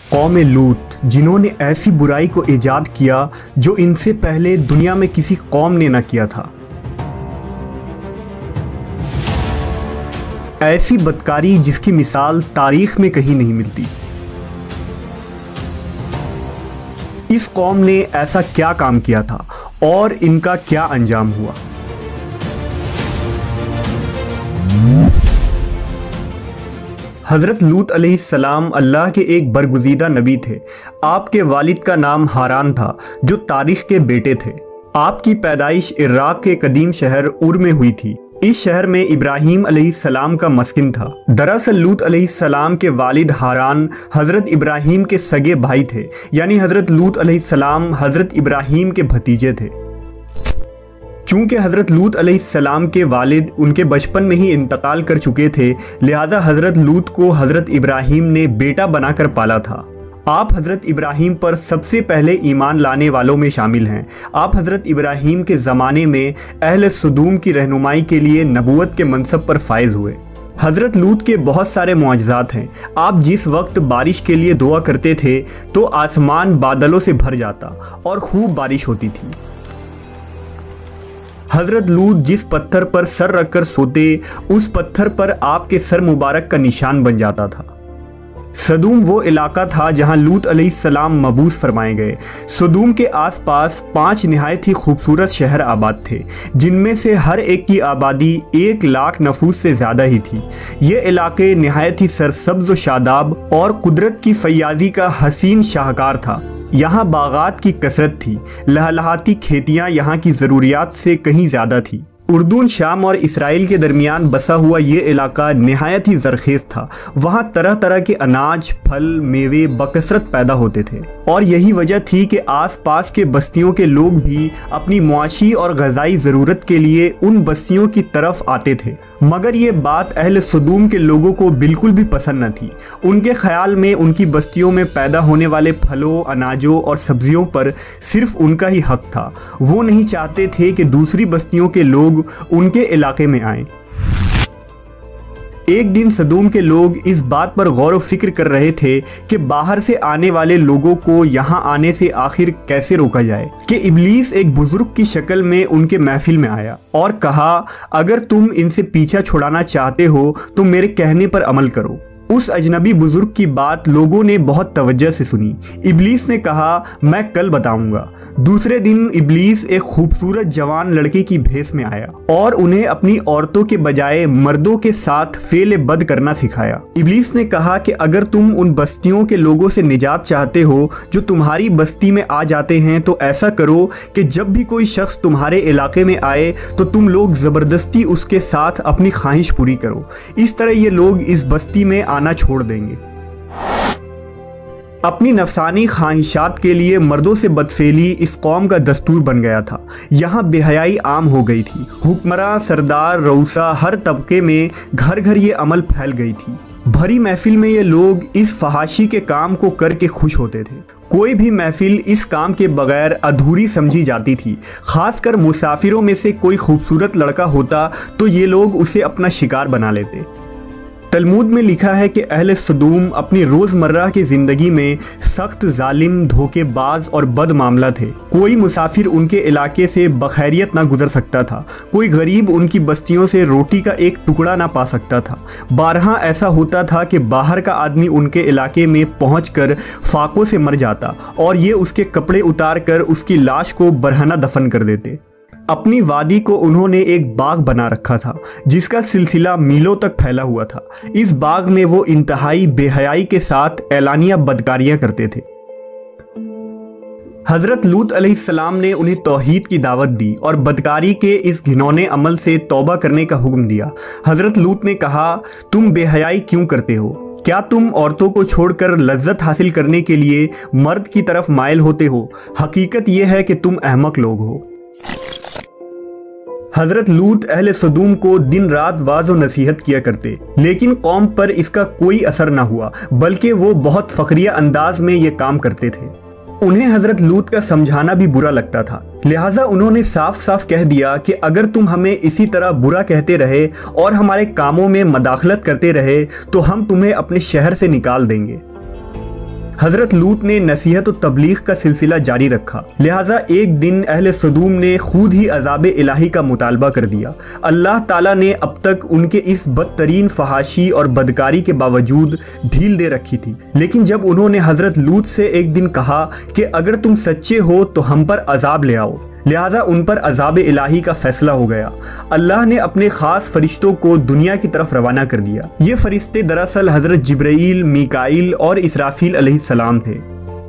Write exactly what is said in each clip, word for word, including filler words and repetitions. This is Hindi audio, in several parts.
कौम लूत, जिन्होंने ऐसी बुराई को ईजाद किया जो इनसे पहले दुनिया में किसी कौम ने न किया था। ऐसी बदकारी जिसकी मिसाल तारीख में कहीं नहीं मिलती। इस कौम ने ऐसा क्या काम किया था और इनका क्या अंजाम हुआ। हज़रत लूत अलैहिस्सलाम अल्लाह के एक बरगुज़ीदा नबी थे। आपके वालिद का नाम हारान था, जो तारीख के बेटे थे। आपकी पैदाइश इराक़ के कदीम शहर उर में हुई थी। इस शहर में इब्राहीम अलैहिस्सलाम का मस्किन था। दरअसल लूत अलैहिस्सलाम के वालिद हारान हज़रत इब्राहीम के सगे भाई थे, यानी हज़रत लूत अलैहिस्सलाम हज़रत इब्राहीम के भतीजे थे। चूँकि हज़रत लूत अलैहिस्सलाम के वालिद उनके बचपन में ही इंतकाल कर चुके थे, लिहाजा हज़रत लूत को हज़रत इब्राहीम ने बेटा बनाकर पाला था। आप हज़रत इब्राहीम पर सबसे पहले ईमान लाने वालों में शामिल हैं। आप हज़रत इब्राहीम के ज़माने में अहले सदूम की रहनुमाई के लिए नबूवत के मनसब पर फाइज हुए। हज़रत लूत के बहुत सारे मुआजिज़ात हैं। आप जिस वक्त बारिश के लिए दुआ करते थे तो आसमान बादलों से भर जाता और खूब बारिश होती थी। हज़रत लूत जिस पत्थर पर सर रखकर सोते, उस पत्थर पर आपके सर मुबारक का निशान बन जाता था। सदूम वो इलाका था जहां लूत अलैहिस्सलाम मबूस फरमाए गए। सदूम के आसपास पांच निहायत ही खूबसूरत शहर आबाद थे, जिनमें से हर एक की आबादी एक लाख नफूस से ज़्यादा ही थी। ये इलाके निहायत ही सरसब्ज़ व शादाब और कुदरत की फैयाज़ी का हसीन शाहकार था। यहाँ बागात की कसरत थी। लहलहाती खेतियाँ यहाँ की ज़रूरियात से कहीं ज़्यादा थी। उर्दून, शाम और इसराइल के दरमियान बसा हुआ ये इलाका निहायत ही ज़रखेज़ था। वहाँ तरह तरह के अनाज, फल, मेवे बकसरत पैदा होते थे और यही वजह थी कि आसपास के बस्तियों के लोग भी अपनी मुआशी और ग़ज़ाई ज़रूरत के लिए उन बस्तियों की तरफ आते थे। मगर ये बात अहले सदूम के लोगों को बिल्कुल भी पसंद न थी। उनके ख़याल में उनकी बस्तियों में पैदा होने वाले फलों, अनाजों और सब्जियों पर सिर्फ उनका ही हक था। वो नहीं चाहते थे कि दूसरी बस्तियों के लोग उनके इलाके में आए। एक दिन सदूम के लोग इस बात पर गौर व फिक्र कर रहे थे कि बाहर से आने वाले लोगों को यहाँ आने से आखिर कैसे रोका जाए कि इब्लीस एक बुजुर्ग की शक्ल में उनके महफिल में आया और कहा, अगर तुम इनसे पीछा छुड़ाना चाहते हो तो मेरे कहने पर अमल करो। उस अजनबी बुजुर्ग की बात लोगों ने बहुत तवज्जो से सुनी। इब्लीस ने कहा, मैं कल बताऊंगा। दूसरे दिन इब्लीस एक खूबसूरत जवान लड़के की भेस में आया और उन्हें अपनी औरतों के बजाय मर्दों के साथ फेल बद करना सिखाया। इब्लीस ने कहा कि अगर तुम उन बस्तियों के लोगों से निजात चाहते हो जो तुम्हारी बस्ती में आ जाते हैं, तो ऐसा करो कि जब भी कोई शख्स तुम्हारे इलाके में आए तो तुम लोग ज़बरदस्ती उसके साथ अपनी ख्वाहिश पूरी करो। इस तरह ये लोग इस बस्ती में आना छोड़ देंगे। अपनी नफसानी ख्वाहिशात के लिए मर्दों से बदफेली इस कौम का दस्तूर बन गया था। यहाँ बेहयाई आम हो गई थी। हुक्मरां, सरदार, रऊसा, हर तबके में घर घर ये अमल फैल गई थी। भरी महफिल में ये लोग इस फहाशी के काम को करके खुश होते थे। कोई भी महफिल इस काम के बगैर अधूरी समझी जाती थी। खासकर मुसाफिरों में से कोई खूबसूरत लड़का होता तो ये लोग उसे अपना शिकार बना लेते। तलमूद में लिखा है कि अहले सदूम अपनी रोज़मर्रा की ज़िंदगी में सख्त, जालिम, धोखेबाज और बद मामला थे। कोई मुसाफिर उनके इलाके से बखैरियत ना गुजर सकता था। कोई गरीब उनकी बस्तियों से रोटी का एक टुकड़ा ना पा सकता था। बारहा ऐसा होता था कि बाहर का आदमी उनके इलाके में पहुंचकर फाकों से मर जाता और ये उसके कपड़े उतार कर उसकी लाश को बरहना दफन कर देते। अपनी वादी को उन्होंने एक बाग बना रखा था जिसका सिलसिला मीलों तक फैला हुआ था। इस बाग में वो इंतहाई बेहयाई के साथ एलानिया बदकारियां करते थे। हज़रत लूत अलैहिस्सलाम ने उन्हें तौहीद की दावत दी और बदकारी के इस घिनौने अमल से तौबा करने का हुक्म दिया। हज़रत लूत ने कहा, तुम बेहयाई क्यों करते हो? क्या तुम औरतों को छोड़कर लज्जत हासिल करने के लिए मर्द की तरफ माइल होते हो? हकीकत यह है कि तुम अहमक लोग हो। हज़रत लूत अहले सदूम को दिन रात वाज़ व नसीहत किया करते, लेकिन कौम पर इसका कोई असर ना हुआ, बल्कि वो बहुत फ़ख्रिया अंदाज में ये काम करते थे। उन्हें हज़रत लूत का समझाना भी बुरा लगता था, लिहाजा उन्होंने साफ साफ कह दिया कि अगर तुम हमें इसी तरह बुरा कहते रहे और हमारे कामों में मदाखलत करते रहे तो हम तुम्हें अपने शहर से निकाल देंगे। हजरत लूत ने नसीहत और तबलीग का सिलसिला जारी रखा, लिहाजा एक दिन अहले सदूम ने खुद ही अजाब इलाही का मुतालबा कर दिया। अल्लाह ताला ने अब तक उनके इस बदतरीन फहाशी और बदकारी के बावजूद ढील दे रखी थी, लेकिन जब उन्होंने हजरत लूत से एक दिन कहा कि अगर तुम सच्चे हो तो हम पर अजाब ले आओ, लिहाजा उन पर अजाब इलाही का फैसला हो गया। अल्लाह ने अपने ख़ास फरिश्तों को दुनिया की तरफ रवाना कर दिया। ये फरिश्ते दरअसल हज़रत जिब्राईल, मीकाईल और इसराफील अलैहिस्सलाम थे।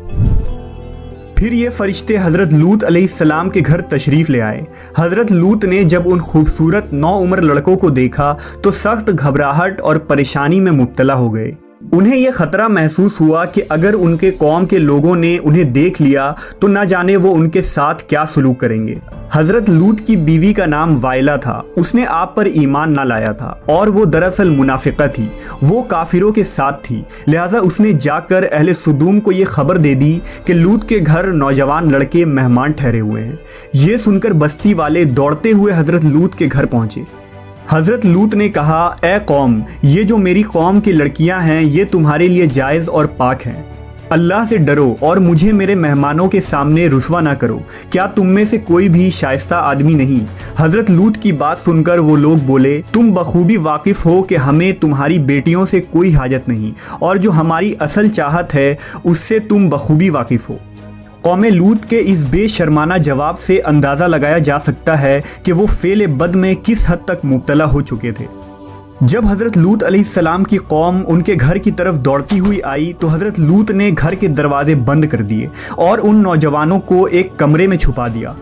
फिर ये फरिश्ते हज़रत लूत अलैहिस्सलाम के घर तशरीफ़ ले आए। हज़रत लूत ने जब उन खूबसूरत नौ उम्र लड़कों को देखा तो सख्त घबराहट और परेशानी में मुब्तला हो गए। उन्हें यह ख़तरा महसूस हुआ कि अगर उनके कौम के लोगों ने उन्हें देख लिया तो न जाने वो उनके साथ क्या सलूक करेंगे। हज़रत लूत की बीवी का नाम वाइला था। उसने आप पर ईमान ना लाया था और वो दरअसल मुनाफिका थी, वो काफिरों के साथ थी। लिहाजा उसने जाकर अहले सदूम को ये खबर दे दी कि लूत के घर नौजवान लड़के मेहमान ठहरे हुए हैं। ये सुनकर बस्ती वाले दौड़ते हुए हज़रत लूत के घर पहुँचे। हज़रत लूत ने कहा, ए कौम, ये जो मेरी कौम की लड़कियां हैं ये तुम्हारे लिए जायज़ और पाक हैं। अल्लाह से डरो और मुझे मेरे मेहमानों के सामने रुस्वा ना करो। क्या तुम में से कोई भी शाइस्ता आदमी नहीं? हज़रत लूत की बात सुनकर वो लोग बोले, तुम बखूबी वाकिफ़ हो कि हमें तुम्हारी बेटियों से कोई हाजत नहीं और जो हमारी असल चाहत है उससे तुम बखूबी वाकिफ़ हो। कौम लूत के इस बेशर्माना जवाब से अंदाज़ा लगाया जा सकता है कि वो फेल बद में किस हद तक मुब्तला हो चुके थे। जब हज़रत लूत अलैहिस्सलाम की कौम उनके घर की तरफ दौड़ती हुई आई तो हज़रत लूत ने घर के दरवाजे बंद कर दिए और उन नौजवानों को एक कमरे में छुपा दिया।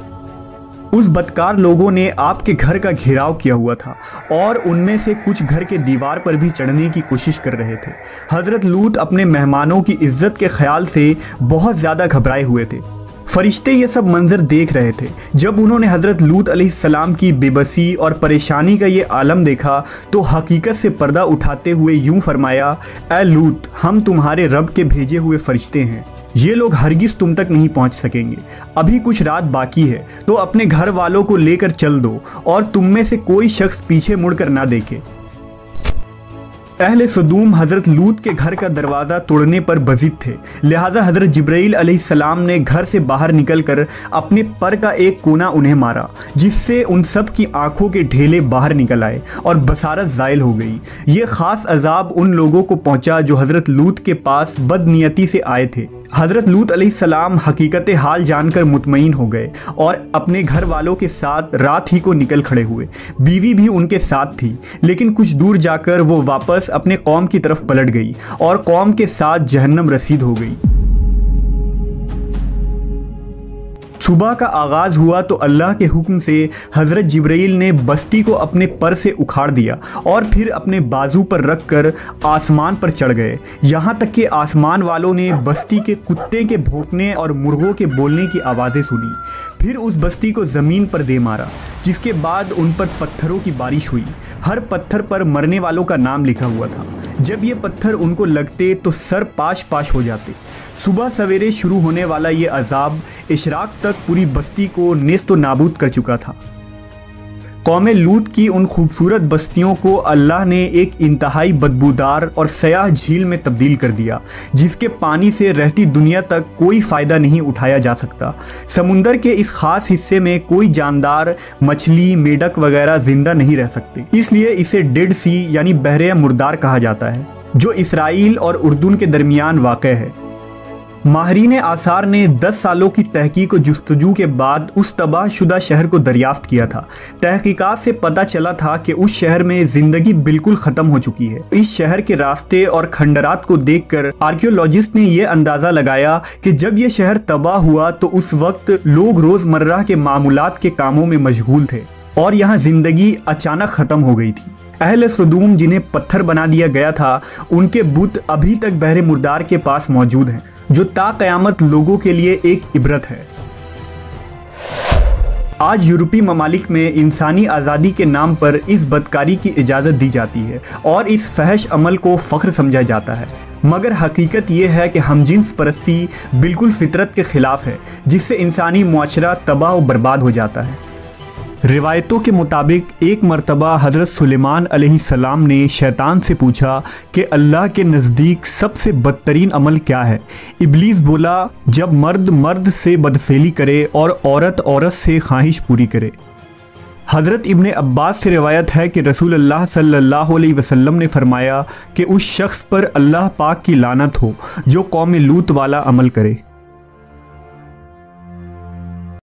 उस बदकार लोगों ने आपके घर का घेराव किया हुआ था और उनमें से कुछ घर के दीवार पर भी चढ़ने की कोशिश कर रहे थे। हज़रत लूत अपने मेहमानों की इज्जत के ख्याल से बहुत ज़्यादा घबराए हुए थे। फरिश्ते ये सब मंजर देख रहे थे। जब उन्होंने हज़रत लूत अलैहिस्सलाम की बेबसी और परेशानी का ये आलम देखा तो हकीकत से पर्दा उठाते हुए यूं फरमाया, ए लूत, हम तुम्हारे रब के भेजे हुए फरिश्ते हैं। ये लोग हरगिज़ तुम तक नहीं पहुंच सकेंगे। अभी कुछ रात बाकी है तो अपने घर वालों को लेकर चल दो और तुम में से कोई शख्स पीछे मुड़कर ना देखे। अहले सदूम हज़रत लूत के घर का दरवाज़ा तोड़ने पर बज़िद थे, लिहाजा हज़रत जिब्राईल अलैहिस्सलाम ने घर से बाहर निकलकर अपने पर का एक कोना उन्हें मारा, जिससे उन सब की आंखों के ढेले बाहर निकल आए और बसारत ज़ायल हो गई। ये ख़ास अजाब उन लोगों को पहुंचा जो हज़रत लूत के पास बदनीयती से आए थे। हज़रत लूत अलैहिस्सलाम हकीकत हाल जानकर मुतमईन हो गए और अपने घर वालों के साथ रात ही को निकल खड़े हुए। बीवी भी उनके साथ थी, लेकिन कुछ दूर जाकर वो वापस अपने कौम की तरफ पलट गई और कौम के साथ जहन्नम रसीद हो गई। सुबह का आगाज़ हुआ तो अल्लाह के हुक्म से हज़रत जिब्राईल ने बस्ती को अपने पर से उखाड़ दिया और फिर अपने बाजू पर रख कर आसमान पर चढ़ गए। यहाँ तक कि आसमान वालों ने बस्ती के कुत्ते के भौंकने और मुर्गों के बोलने की आवाज़ें सुनी। फिर उस बस्ती को ज़मीन पर दे मारा, जिसके बाद उन पर पत्थरों की बारिश हुई। हर पत्थर पर मरने वालों का नाम लिखा हुआ था। जब ये पत्थर उनको लगते तो सर पाश पाश हो जाते। सुबह सवेरे शुरू होने वाला ये अजाब इशराक तक पूरी बस्ती को नेस्त नाबूद कर चुका था। कौम लूत की उन खूबसूरत बस्तियों को अल्लाह ने एक इंतहाई बदबूदार और सयाह झील में तब्दील कर दिया, जिसके पानी से रहती दुनिया तक कोई फ़ायदा नहीं उठाया जा सकता। समुंदर के इस ख़ास हिस्से में कोई जानदार, मछली, मेढक वगैरह ज़िंदा नहीं रह सकते, इसलिए इसे डेड सी यानी बहरे मुर्दार कहा जाता है, जो इसराइल और उर्दून के दरमियान वाक़ है। माहरीन आसार ने दस सालों की तहकीक और जुस्तजू के बाद उस तबाहशुदा शहर को दरियाफ्त किया था। तहकीकात से पता चला था कि उस शहर में ज़िंदगी बिल्कुल ख़त्म हो चुकी है। इस शहर के रास्ते और खंडरात को देखकर आर्कियोलॉजिस्ट ने यह अंदाज़ा लगाया कि जब यह शहर तबाह हुआ तो उस वक्त लोग रोज़मर्रा के मामूलात के कामों में मशगूल थे और यहाँ ज़िंदगी अचानक ख़त्म हो गई थी। अहले सदूम जिन्हें पत्थर बना दिया गया था, उनके बुत अभी तक बहरे मुर्दार के पास मौजूद हैं, जो ता क़यामत लोगों के लिए एक इबरत है। आज यूरोपीय ममालिक में इंसानी आज़ादी के नाम पर इस बदकारी की इजाज़त दी जाती है और इस फहश अमल को फ़ख्र समझा जाता है, मगर हकीकत ये है कि हमजिन्स परस्ती बिल्कुल फितरत के ख़िलाफ़ है, जिससे इंसानी मुआशरा तबाह और बर्बाद हो जाता है। रिवायतों के मुताबिक एक मर्तबा हज़रत सुलेमान अलैहिस्सलाम ने शैतान से पूछा कि अल्लाह के नज़दीक सबसे बदतरीन अमल क्या है। इब्लीस बोला, जब मर्द मर्द से बदफेली करे और औरत औरत से ख्वाहिश पूरी करे। हज़रत इब्ने अब्बास से रिवायत है कि रसूल अल्लाह सल्लल्लाहु अलैहि वसल्लम ने फरमाया कि उस शख्स पर अल्लाह पाक की लानत हो जो कौम लूत वाला अमल करे।